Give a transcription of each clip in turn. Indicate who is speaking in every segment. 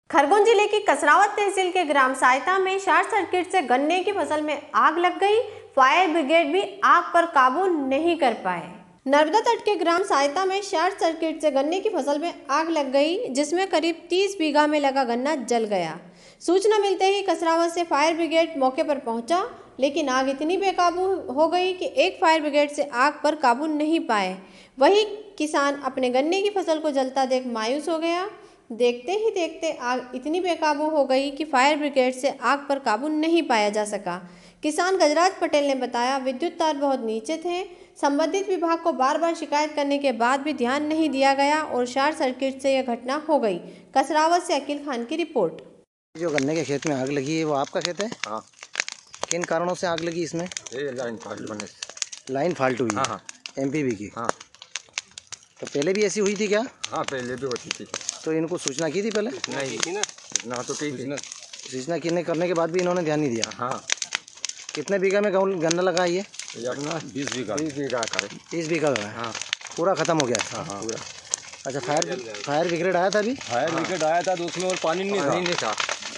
Speaker 1: खरगोन जिले की कसरावत तहसील के ग्राम सहायता में शॉर्ट सर्किट से गन्ने की फसल में आग लग गई। फायर ब्रिगेड भी आग पर काबू नहीं कर पाए। नर्मदा तट के ग्राम सहायता में शॉर्ट सर्किट से गन्ने की फसल में आग लग गई, जिसमें करीब 30 बीघा में लगा गन्ना जल गया। सूचना मिलते ही कसरावत से फायर ब्रिगेड मौके पर पहुंचा, लेकिन आग इतनी बेकाबू हो गई कि एक फायर ब्रिगेड से आग पर काबू नहीं पाए। वहीं किसान अपने गन्ने की फसल को जलता देख मायूस हो गया। देखते ही देखते आग इतनी बेकाबू हो गई कि फायर ब्रिगेड से आग पर काबू नहीं पाया जा सका। किसान गजराज पटेल ने बताया, विद्युत तार बहुत नीचे थे। संबंधित विभाग को बार बार शिकायत करने के बाद भी ध्यान नहीं दिया गया और शॉर्ट सर्किट से यह घटना हो गई। कसरावत से अकील खान की रिपोर्ट।
Speaker 2: जो गन्ने के खेत में आग लगी है वो आपका खेत है?
Speaker 3: हाँ।
Speaker 2: किन कारणों से आग लगी इसमें?
Speaker 3: ये लाइन फाल्ट होने से।
Speaker 2: लाइन फाल्ट हुई?
Speaker 3: हाँ।
Speaker 2: एमपीबी की?
Speaker 3: हाँ।
Speaker 2: तो पहले भी ऐसी हुई थी क्या?
Speaker 3: हाँ, पहले भी होती थी।
Speaker 2: तो इनको सूचना की थी पहले?
Speaker 3: नहीं की ना तो
Speaker 2: सूचना करने के बाद भी इन्होंने ध्यान नहीं दिया?
Speaker 3: हाँ।
Speaker 2: कितने बीघा में गन्ना लगा ये?
Speaker 3: अपना 20 बीघा का है।
Speaker 2: 30 बीघा का है?
Speaker 3: हाँ।
Speaker 2: पूरा खत्म हो गया?
Speaker 3: हाँ पूरा।
Speaker 2: अच्छा, फायर ब्रिगेड आया था अभी?
Speaker 3: फायर ब्रिगेड आया था तो उसमें और पानी नहीं था।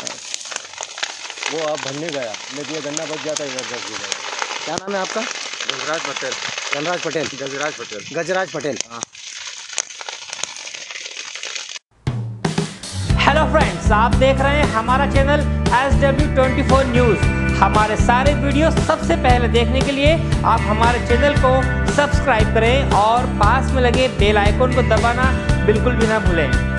Speaker 3: वो आप भरने गया, लेकिन ये गन्ना बच जाता है इधर 10 बीघा।
Speaker 2: क्या नाम है आपका?
Speaker 3: गजराज पटेल।
Speaker 2: गजराज पटेल।
Speaker 3: हाँ।
Speaker 4: हेलो फ्रेंड्स, आप देख रहे हैं हमारा चैनल SW24 न्यूज़। हमारे सारे वीडियो सबसे पहले देखने के लिए आप हमारे चैनल को सब्सक्राइब करें और पास में लगे बेल आइकन को दबाना बिल्कुल भी ना भूलें।